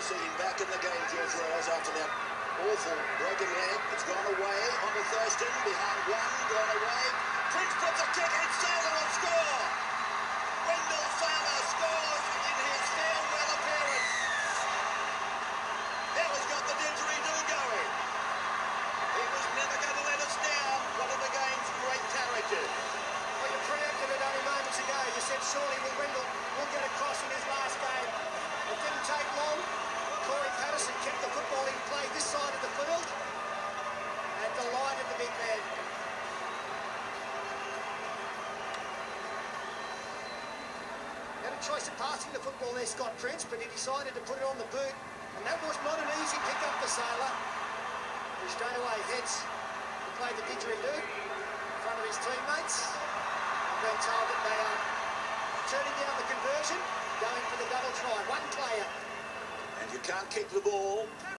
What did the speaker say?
see him back in the game, George Royals, after that awful broken leg. It's gone away onto Thurston, behind one, gone away. Prince puts a kick in, Sailor will score! Wendell Sailor scores in his farewell appearance. That has got the didgeridoo going. He was never going to let us down, one of the game's great characters. Well, you preempted it only moments ago. You said surely Wendell will get across in his last game. It didn't take long. Corey Patterson kept the football in play this side of the field and delighted the big man. He had a choice of passing the football there, Scott Prince, but he decided to put it on the boot, and that was not an easy pick-up for Sailor, who straight away heads to play the didgeridoo in front of his teammates. I've been told that they are turning down the conversion, going for the double try. One player. And you can't kick the ball